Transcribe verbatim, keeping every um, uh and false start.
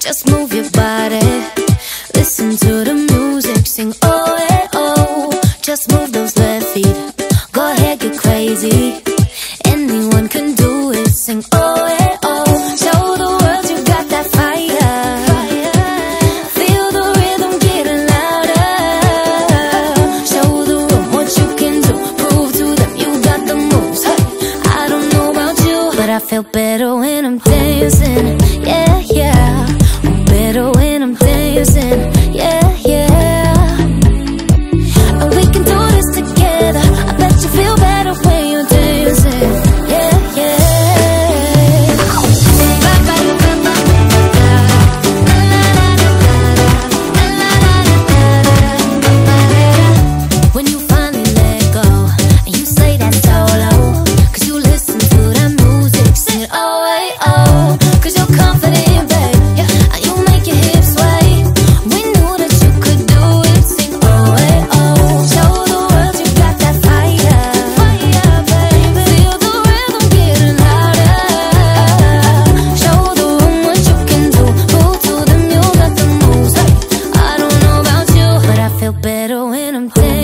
Just move your body, listen to the music, sing oh eh oh. Just move those left feet, go ahead, get crazy. Anyone can do it, sing oh eh oh. Show the world you got that fire, feel the rhythm getting louder. Show the room what you can do, prove to them you got the moves. Hey, I don't know about you, but I feel better when I'm dancing. Yeah, yeah, better when I'm dancing, yeah, yeah. And we can do this together, I bet you feel better when you're dancing, yeah, yeah. When you finally let go, and you say that solo, cause you listen to that music, sing it oh, hey, oh. Cause you're confident, babe, yeah, and you make your hips sway. We knew that you could do it, sing oh, hey, oh. Show the world you got that fire, fire, baby. Feel the rhythm getting louder. Show the room what you can do, prove to them you got the moves. Hey, I don't know about you, but I feel better when I'm dancing.